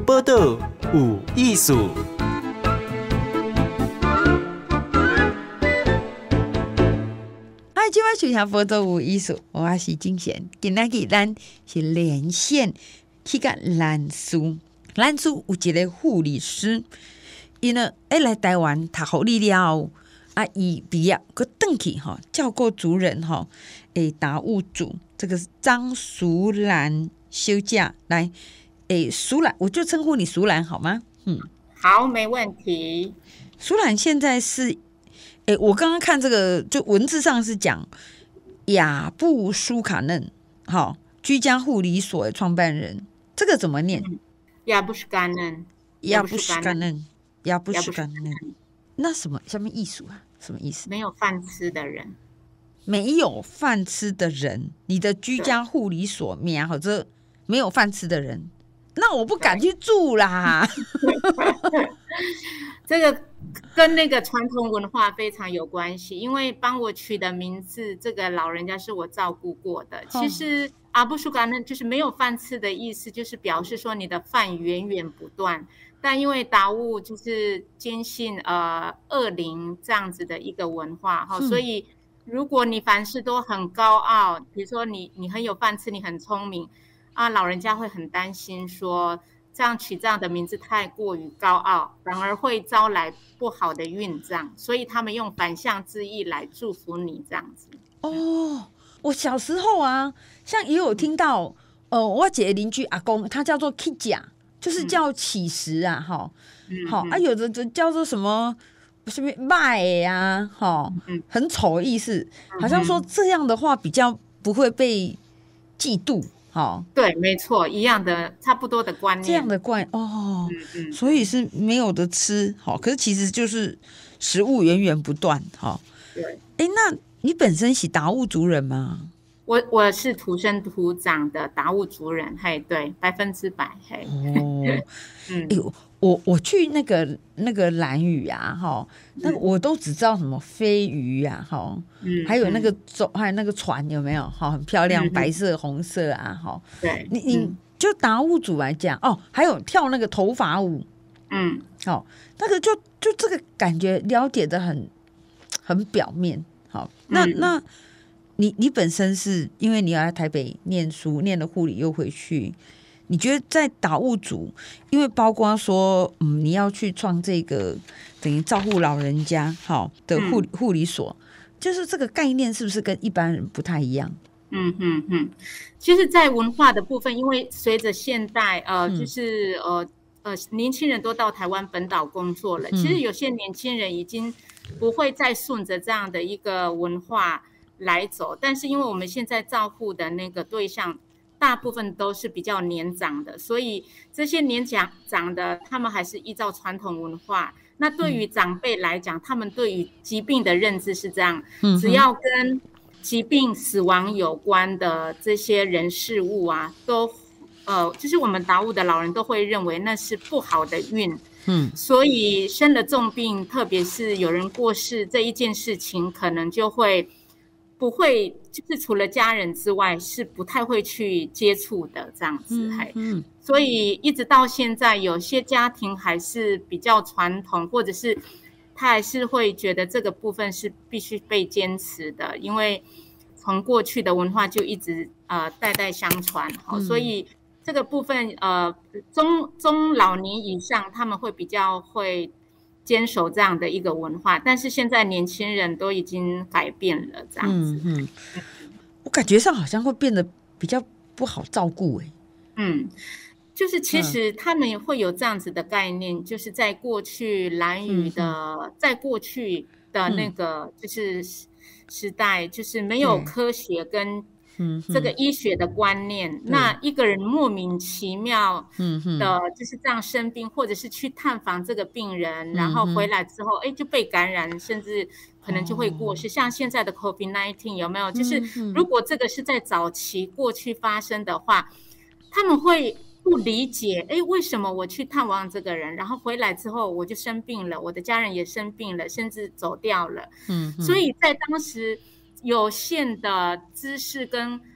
报道有艺术。 今晚收听报道有艺术，我是金贤。今仔日咱是连线去甲兰苏有一个护理师，伊呢来台湾读护理了后，伊毕业佮转去照顾族人达悟族，这个张淑兰小姐来，淑兰，我就称呼你淑兰好吗？ 好，没问题。 淑兰现在是。我刚刚看这个，就文字上是讲雅布舒卡嫩，居家护理所的创办人，这个怎么念？ 雅布舒卡嫩， 雅布舒卡嫩，雅布舒卡嫩。那什么意思啊？什么意思？ 没有饭吃的人， 没有饭吃的人，你的居家护理所名或者没有饭吃的人，那我不敢去住啦。 这个跟那个传统文化非常有关系，因为帮我取的名字，这个老人家是我照顾过的。其实阿布舒嘎呢，就是没有饭吃的意思，就是表示说你的饭源源不断。但因为达悟就是坚信恶灵这样子的一个文化所以如果你凡事都很高傲，比如说你很有饭吃，你很聪明老人家会很担心说。这样取这样的名字太过于高傲，反而会招来不好的运障，所以他们用反向之意来祝福你这样子。 我小时候像也有听到，我姐邻居阿公，他叫做 Kija， 就是叫乞食有的叫做什么卖很丑的意思，好像说这样的话比较不会被嫉妒。 对，没错，一样的，差不多的观念， 这样的观所以是没有的吃可是其实就是食物源源不断对， 那你本身是达悟族人吗？ 我是土生土长的达悟族人，对，100% 我去那个兰屿那个我都只知道什么飞鱼还有那个还有那个船有没有很漂亮，白色红色对， 你就达悟族来讲还有跳那个头发舞，那个就这个感觉了解的很表面那你本身是因为你要在台北念书，念了护理又回去。你觉得在达悟族，因为包括说，你要去创这个等于照顾老人家的护理所，就是这个概念是不是跟一般人不太一样？ 其实，在文化的部分，因为随着现代就是年轻人都到台湾本岛工作了，其实有些年轻人已经不会再顺着这样的一个文化来走，但是因为我们现在照顾的那个对象。大部分都是比较年长的，所以这些年长的他们还是依照传统文化。那对于长辈来讲，他们对于疾病的认知是这样，只要跟疾病死亡有关的这些人事物都就是我们达悟的老人都会认为那是不好的运。所以生了重病，特别是有人过世这一件事情，可能就会不会，就是除了家人之外，是不太会去接触的这样子。所以一直到现在，有些家庭还是比较传统，或者是他还是会觉得这个部分是必须被坚持的，因为从过去的文化就一直代代相传。所以这个部分中老年以上，他们会比较会。坚守这样的一个文化，但是现在年轻人都已经改变了，这样子。 我感觉上好像会变得比较不好照顾就是其实他们也会有这样子的概念，就是在过去兰屿的，在过去的那个就是时代，就是没有科学跟这个医学的观念，那一个人莫名其妙的就是这样生病，或者是去探访这个病人，然后回来之后就被感染，甚至可能就会过世。像现在的 COVID-19 有没有，就是如果这个是在早期过去发生的话，他们会不理解为什么我去探望这个人，然后回来之后我就生病了，我的家人也生病了，甚至走掉了。所以在当时有限的知识跟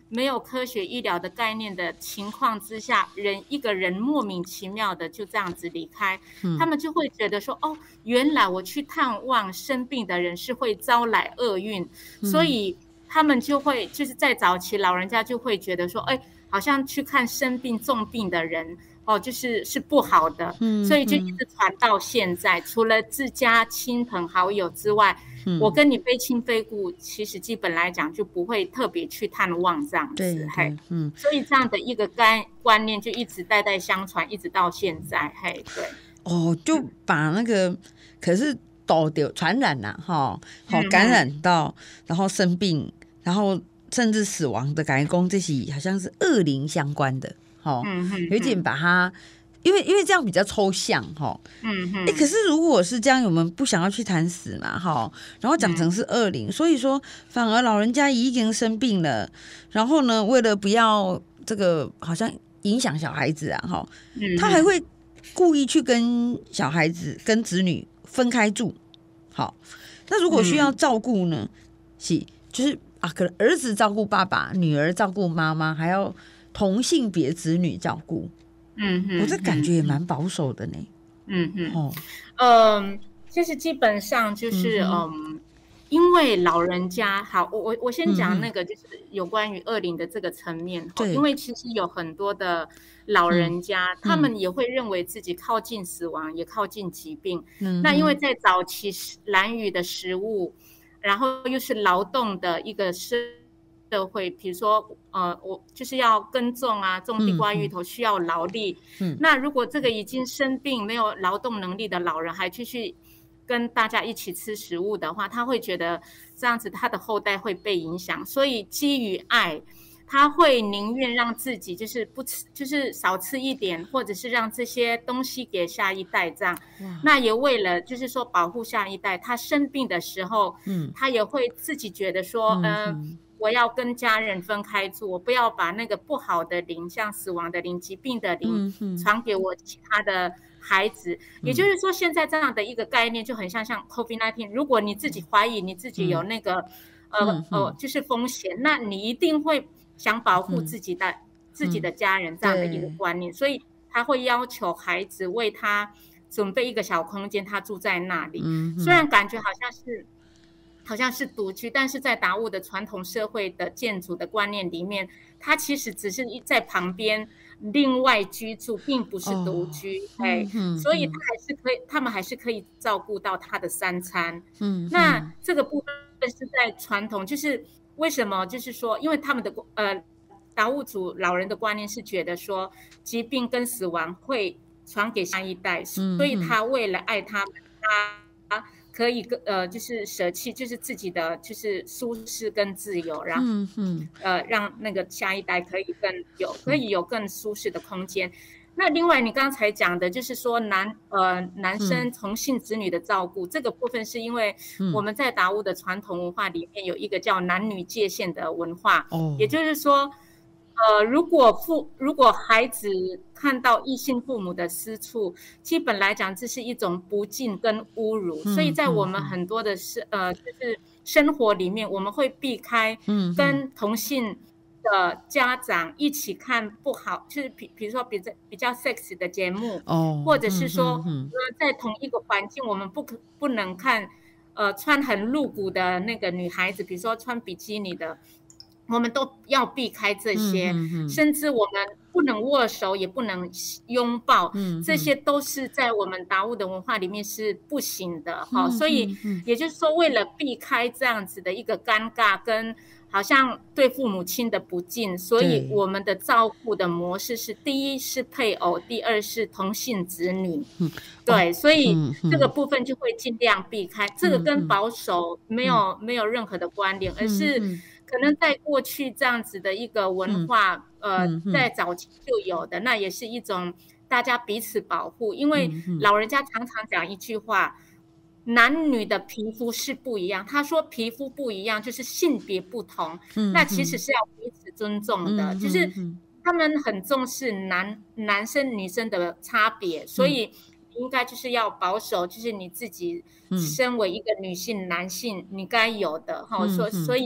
没有科学医疗的概念的情况之下，一个人莫名其妙的就这样子离开，他们就会觉得说，哦，原来我去探望生病的人是会招来厄运，所以他们就会就是在早期老人家就会觉得说，哎，好像去看生病重病的人是不好的，所以就一直传到现在。除了自家亲朋好友之外，我跟你非亲非故，其实基本来讲就不会特别去探望这样子。所以这样的一个观念就一直代代相传，一直到现在。对， 就把那个可是都得传染啦，感染到，然后生病，然后甚至死亡的感觉，这些好像是恶灵相关的。有点把它，因为这样比较抽象可是如果是这样，我们不想要去谈死嘛然后讲成是恶灵，所以说反而老人家已经生病了，然后呢，为了不要这个好像影响小孩子啊他还会故意去跟小孩子跟子女分开住。那如果需要照顾呢，就是可能儿子照顾爸爸，女儿照顾妈妈，还要同性别子女照顾，我这感觉也蛮保守的呢。 其实基本上就是因为老人家好，我先讲那个就是有关于恶灵的这个层面，因为其实有很多的老人家，他们也会认为自己靠近死亡，也靠近疾病。那因为在早期兰屿的食物，然后又是劳动的一个社会，比如说我就是要耕种啊，种地瓜芋头需要劳力。那如果这个已经生病没有劳动能力的老人还继续跟大家一起吃食物的话，他会觉得这样子他的后代会被影响，所以基于爱，他会宁愿让自己就是不吃，就是少吃一点，或者是让这些东西给下一代这样。那也为了就是说保护下一代，他生病的时候，他也会自己觉得说，我要跟家人分开住，我不要把那个不好的灵，像死亡的灵、疾病的灵传给我其他的孩子。也就是说，现在这样的一个概念就很像 COVID-19， 如果你自己怀疑你自己有那个就是风险，那你一定会想保护自己的家人这样的一个观念，所以他会要求孩子为他准备一个小空间，他住在那里。虽然感觉好像是独居，但是在达悟的传统社会的建筑的观念里面，它其实只是在旁边另外居住，并不是独居。所以他们还是可以照顾到他的3餐。那这个部分是在传统，就是为什么？就是说，因为他们的达悟族老人的观念是觉得说，疾病跟死亡会传给下一代，所以他为了爱他们，他可以就是舍弃就是自己的就是舒适跟自由，然后让那个下一代可以有更舒适的空间。那另外你刚才讲的就是说男生同性子女的照顾，这个部分是因为我们在达悟的传统文化里面有一个叫男女界限的文化，也就是说如果孩子看到异性父母的私处，基本来讲这是一种不敬跟侮辱，所以在我们很多的就是生活里面，我们会避开跟同性的家长一起看不好，就是比如说比较 sex 的节目，或者是说在同一个环境，我们不能看穿很露骨的那个女孩子，比如说穿比基尼的。我们都要避开这些，甚至我们不能握手，也不能拥抱，这些都是在我们达悟的文化里面是不行的。所以也就是说，为了避开这样子的一个尴尬跟好像对父母亲的不敬，所以我们的照顾的模式是：第一是配偶，第二是同性子女。对，所以这个部分就会尽量避开。这个跟保守没有任何的关联，而是可能在过去这样子的一个文化，在早期就有的，那也是一种大家彼此保护。因为老人家常常讲一句话，男女的皮肤是不一样。他说皮肤不一样，就是性别不同，那其实是要彼此尊重的，就是他们很重视男生女生的差别，所以应该就是要保守，就是你自己身为一个女性男性你该有的，所以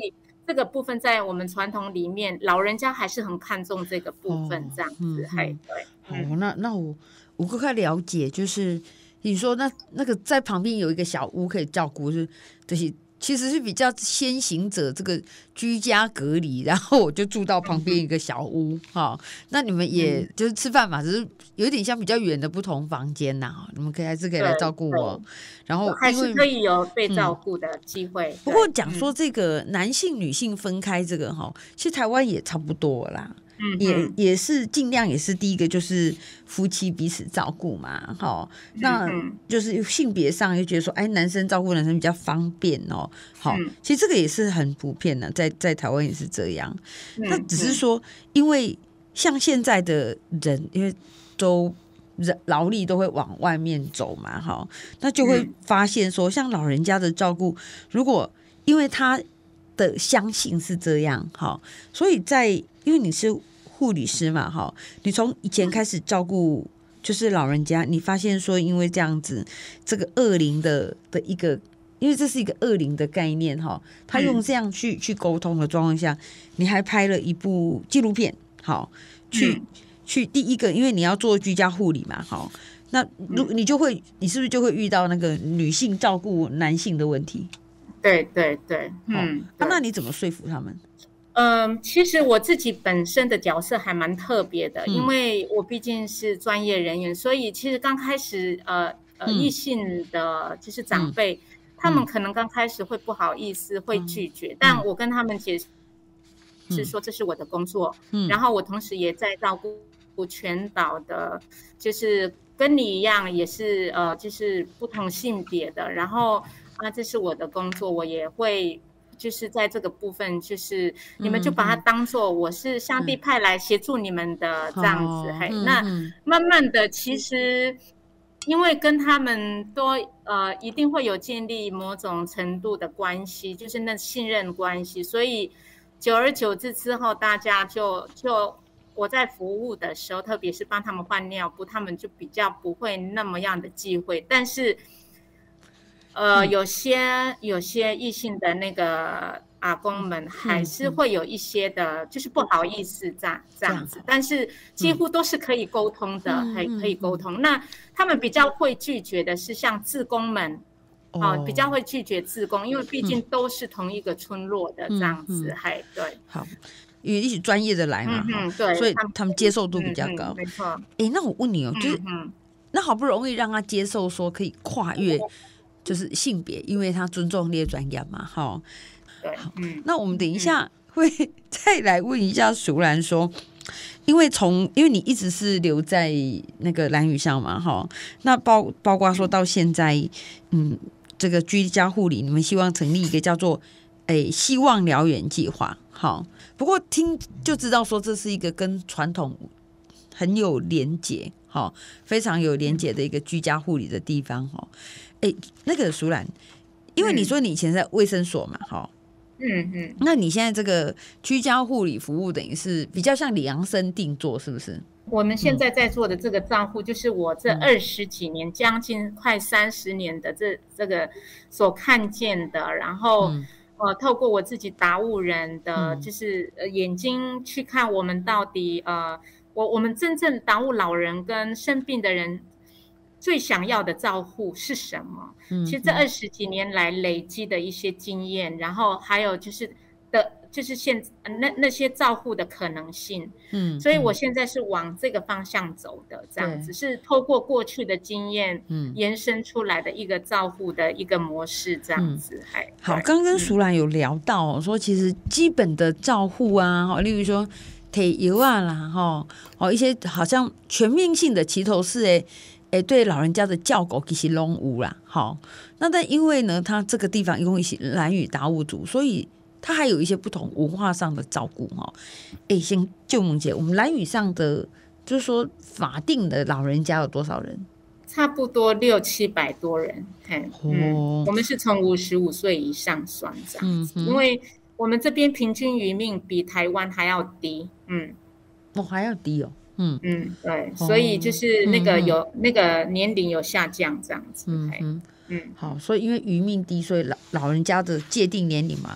这个部分在我们传统里面，老人家还是很看重这个部分，这样子，对。 那我更加了解，就是你说那个在旁边有一个小屋可以照顾，就是其实是比较先行者这个居家隔离，然后我就住到旁边一个小屋那你们也就是吃饭嘛，只是有点像比较远的不同房间你们还是可以来照顾我，然后还是可以有被照顾的机会。 不过讲说这个男性女性分开这个其实台湾也差不多啦。也是尽量也是第一个就是夫妻彼此照顾嘛，那就是性别上就觉得说，男生照顾男生比较方便其实这个也是很普遍的，在台湾也是这样。那只是说，因为像现在的人，因为都劳力都会往外面走嘛，那就会发现说，像老人家的照顾，如果因为他的相信是这样，所以因为你是护理师嘛，你从以前开始照顾就是老人家，你发现说因为这样子这个恶灵的一个，因为这是一个恶灵的概念他用这样去沟通的状况下，你还拍了一部纪录片去第一个，因为你要做居家护理嘛那你是不是就会遇到那个女性照顾男性的问题？ 对， 那你怎么说服他们？ 其实我自己本身的角色还蛮特别的，因为我毕竟是专业人员，所以其实刚开始异性的就是长辈，他们可能刚开始会不好意思，会拒绝，但我跟他们解释说这是我的工作，然后我同时也在照顾全岛的，就是跟你一样也是就是不同性别的，然后这是我的工作，我也会。就是在这个部分，就是你们就把它当做我是上帝派来协助你们的这样子，那慢慢的，其实因为跟他们都一定会有建立某种程度的关系，就是那信任关系，所以久而久之之后，大家就我在服务的时候，特别是帮他们换尿布，他们就比较不会那么样的忌讳，但是。有些异性的那个阿公们还是会有一些的，就是不好意思这样子，但是几乎都是可以沟通的，可以沟通。那他们比较会拒绝的是像志工们，比较会拒绝志工，因为毕竟都是同一个村落的这样子，对。 好，因为一起专业的来嘛， 对， 所以他们接受度比较高。 没错。 那我问你就是那好不容易让他接受说可以跨越。就是性别，因为他尊重列专业嘛， 对， 那我们等一下会再来问一下淑兰说，因为你一直是留在那个兰屿上嘛，那包括说到现在，这个居家护理，你们希望成立一个叫做希望燎原计划，不过听就知道说这是一个跟传统很有连结，非常有连结的一个居家护理的地方，那个淑兰，因为你说你以前在卫生所嘛，那你现在这个居家护理服务等于是比较像量身定做，是不是？ 我们现在在做的这个照护，就是我这20几年，将近快30年的这个所看见的，然后透过我自己达悟人的，就是眼睛去看我们到底我们真正达悟老人跟生病的人。最想要的照护是什么？其实这20几年来累积的一些经验，然后还有就是那些照护的可能性，所以我现在是往这个方向走的，这样子是透过过去的经验，延伸出来的一个照护的一个模式，这样子。 好，刚跟淑兰有聊到说，其实基本的照护啊，例如说体油啊啦，一些好像全面性的齐头式对老人家的照顾其实都有啦，那但因为呢，他这个地方用一些兰屿达悟族，所以他还有一些不同文化上的照顾先就问姐，我们兰屿上的就是说法定的老人家有多少人？ 差不多600-700多人，我们是从55岁以上算这样子，因为我们这边平均余命比台湾还要低， 还要低哦。 对，所以就是那个有那个年龄有下降这样子。 好，所以因为余命低，所以老人家的界定年龄嘛，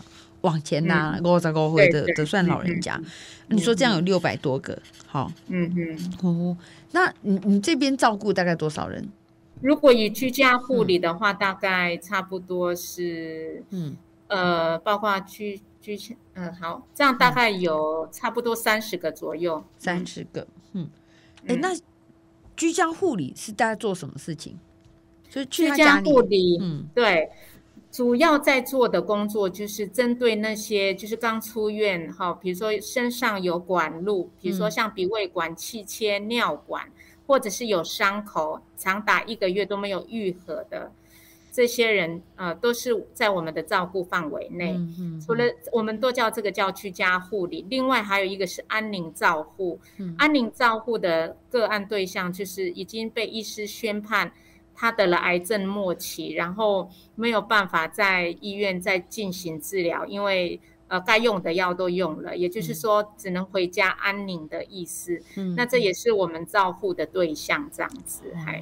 往前啦，55岁的算老人家。你说这样有600多个，好，那你这边照顾大概多少人？ 如果以居家护理的话，大概差不多是，包括好，这样大概有差不多30个左右。 30个，那居家护理是大概做什么事情？就是去他家里。 居家护理，对。主要在做的工作就是针对那些就是刚出院比如说身上有管路，比如说像鼻胃管、气切、尿管，或者是有伤口长达1个月都没有愈合的这些人，都是在我们的照顾范围内。除了我们都叫这个叫居家护理，另外还有一个是安宁照护。安宁照护的个案对象就是已经被医师宣判他得了癌症末期，然后没有办法在医院再进行治疗，因为该用的药都用了，也就是说只能回家安宁的意思。那这也是我们照护的对象，这样子。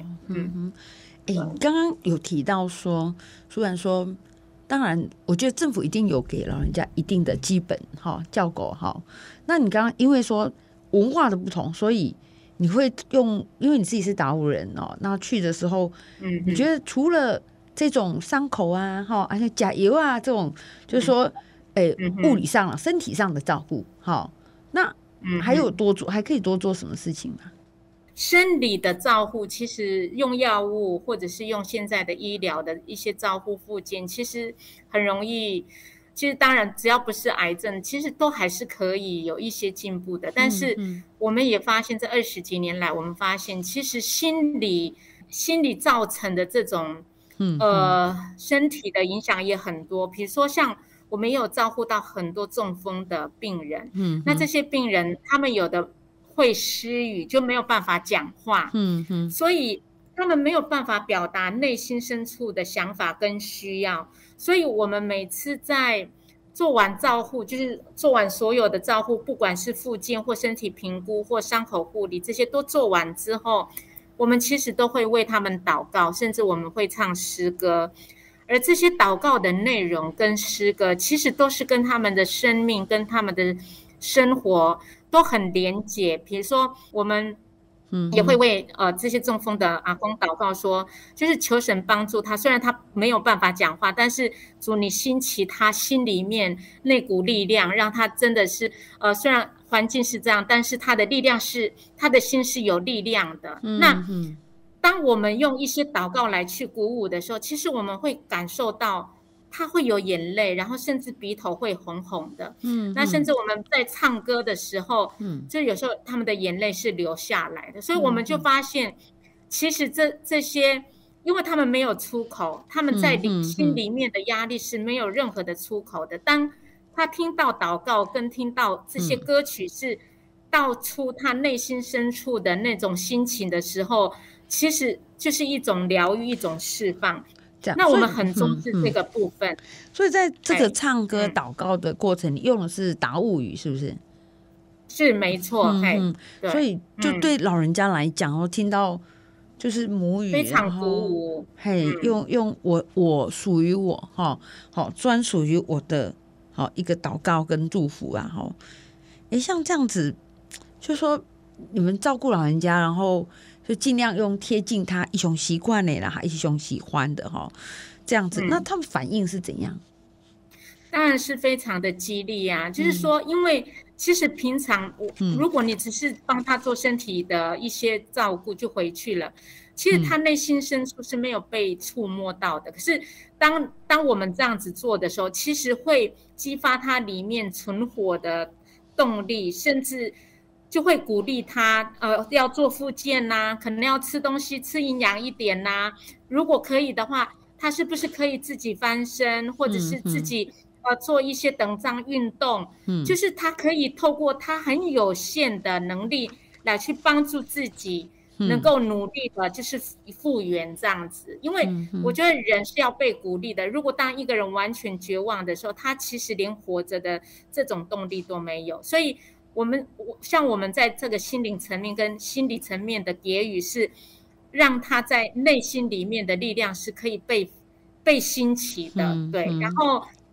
刚刚有提到说，虽然说，当然我觉得政府一定有给老人家一定的基本教狗那你刚刚因为说文化的不同，所以你会用，因为你自己是达悟人那去的时候，你觉得除了这种伤口啊，而且加油啊这种，就是说，物理上、身体上的照顾，那还有还可以多做什么事情吗？ 生理的照护，其实用药物或者是用现在的医疗的一些照护附件，其实很容易。其实当然只要不是癌症，其实都还是可以有一些进步的。但是我们也发现这20几年来，我们发现其实心理造成的这种身体的影响也很多。比如说像我们也有照顾到很多中风的病人，那这些病人他们有的会失语，就没有办法讲话，所以他们没有办法表达内心深处的想法跟需要。所以我们每次在做完照护，就是做完所有的照护，不管是复健或身体评估或伤口护理，这些都做完之后，我们其实都会为他们祷告，甚至我们会唱诗歌。而这些祷告的内容跟诗歌，其实都是跟他们的生命跟他们的生活都很连结。比如说我们也会为这些中风的阿公祷告说，就是求神帮助他，虽然他没有办法讲话，但是主你兴起他心里面那股力量，让他真的是虽然环境是这样，但是他的力量是他的心是有力量的。那当我们用一些祷告来去鼓舞的时候，其实我们会感受到他会有眼泪，然后甚至鼻头会红红的。那甚至我们在唱歌的时候，就有时候他们的眼泪是流下来的。所以我们就发现，其实这些，因为他们没有出口，他们在心里面的压力是没有任何的出口的。当他听到祷告跟听到这些歌曲是道出他内心深处的那种心情的时候，其实就是一种疗愈，一种释放。那我们很重视这个部分。 所以在这个唱歌祷告的过程，你用的是达悟语，是不是？ 是没错。 所以就对老人家来讲，听到就是母语， 非常鼓舞。 用我属于我专属于我的一个祷告跟祝福啊像这样子，就说你们照顾老人家，然后就尽量用贴近他一种习惯的啦，一种喜欢的这样子。那他们反应是怎样？ 当然是非常的激励啊，就是说，因为其实平常如果你只是帮他做身体的一些照顾就回去了，其实他内心深处是没有被触摸到的。可是当我们这样子做的时候，其实会激发他里面存活的动力，甚至就会鼓励他要做复健可能要吃东西吃营养一点如果可以的话，他是不是可以自己翻身，或者是自己做一些等张运动，就是他可以透过他很有限的能力来去帮助自己能够努力的就是复原这样子。因为我觉得人是要被鼓励的，如果当一个人完全绝望的时候，他其实连活着的这种动力都没有。所以像我们在这个心灵层面跟心理层面的给予，是让他在内心里面的力量是可以被兴起的。对，然后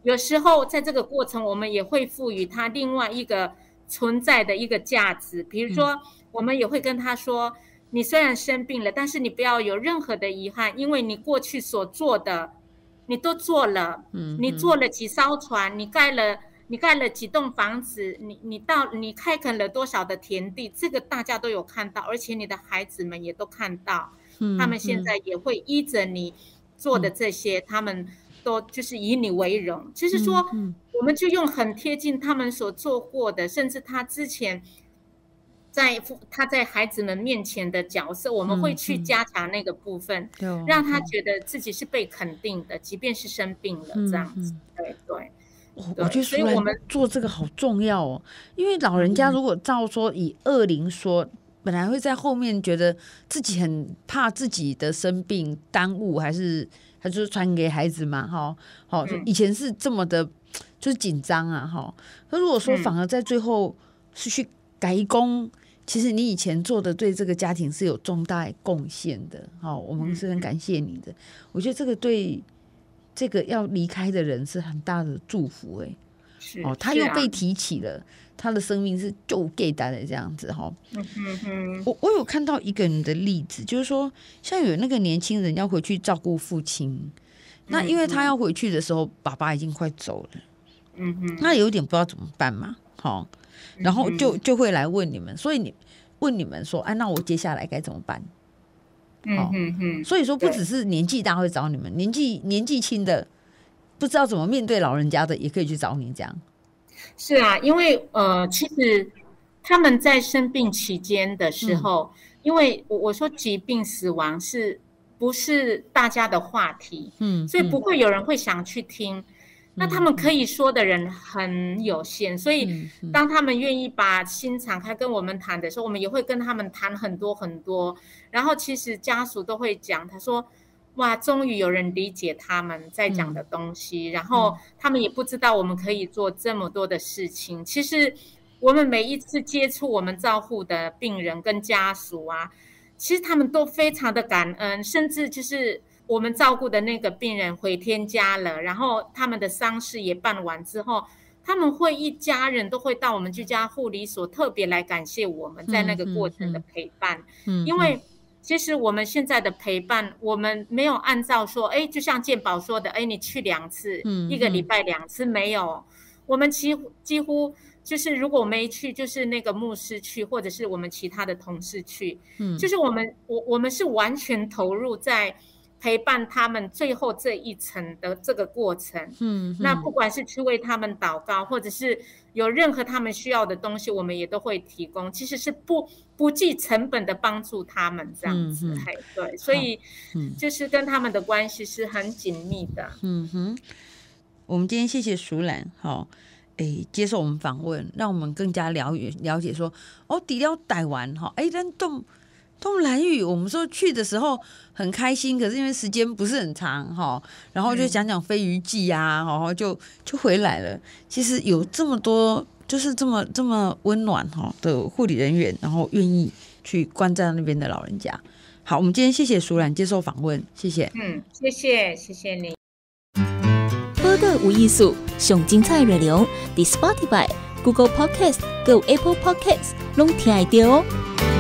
有时候在这个过程，我们也会赋予他另外一个存在的一个价值。比如说，我们也会跟他说，你虽然生病了，但是你不要有任何的遗憾，因为你过去所做的，你都做了。你做了几艘船，你盖了几栋房子，你开垦了多少的田地，这个大家都有看到，而且你的孩子们也都看到，他们现在也会依着你做的这些，他们都就是以你为荣。就是说，我们就用很贴近他们所做过的，甚至他之前他在孩子们面前的角色，我们会去加强那个部分，让他觉得自己是被肯定的，即便是生病了这样子。对。 我觉得所以我们做这个好重要哦，因为老人家如果照说以恶灵说，本来会在后面觉得自己很怕自己的生病耽误，还是传给孩子嘛，以前是这么的，就是紧张啊，可如果说反而在最后是去改功，其实你以前做的对这个家庭是有重大贡献的，我们是很感谢你的。我觉得这个对这个要离开的人是很大的祝福，他又被提起了，他的生命是就给他的这样子。我有看到一个人的例子，就是说像有那个年轻人要回去照顾父亲，那因为他要回去的时候爸爸已经快走了，那有点不知道怎么办嘛，然后就会来问你们，所以问你们说，那我接下来该怎么办？所以说不只是年纪大会找你们，年纪轻的不知道怎么面对老人家的也可以去找你这样。 是啊，因为其实他们在生病期间的时候，因为我说疾病死亡是不是大家的话题，所以不会有人会想去听。那他们可以说的人很有限，所以当他们愿意把心敞开跟我们谈的时候，我们也会跟他们谈很多很多。然后其实家属都会讲，他说哇，终于有人理解他们在讲的东西，然后他们也不知道我们可以做这么多的事情。其实我们每一次接触我们照护的病人跟家属啊，其实他们都非常的感恩，甚至就是我们照顾的那个病人回天家了，然后他们的丧事也办完之后，他们会一家人都会到我们居家护理所特别来感谢我们在那个过程的陪伴。因为其实我们现在的陪伴，我们没有按照说就像健保说的你去2次，一个礼拜2次，没有，我们几乎就是如果我没去，就是那个牧师去，或者是我们其他的同事去，就是我们是完全投入在陪伴他们最后这一层的这个过程。那不管是去为他们祷告，或者是有任何他们需要的东西，我们也都会提供，其实是不计成本的帮助他们这样子。对，所以就是跟他们的关系是很紧密的。 我们今天谢谢淑兰接受我们访问，让我们更加了解说除了台湾咱东兰屿我们说去的时候很开心，可是因为时间不是很长然后就讲飞鱼记啊，就回来了。其实有这么多就是这么温暖的护理人员，然后愿意去关照那边的老人家。好，我们今天谢谢淑兰接受访问，谢谢。 谢谢你。 报道有艺术，上精彩内容，伫 Spotify、Google Podcast、Go Apple Podcasts 拢听得到哦。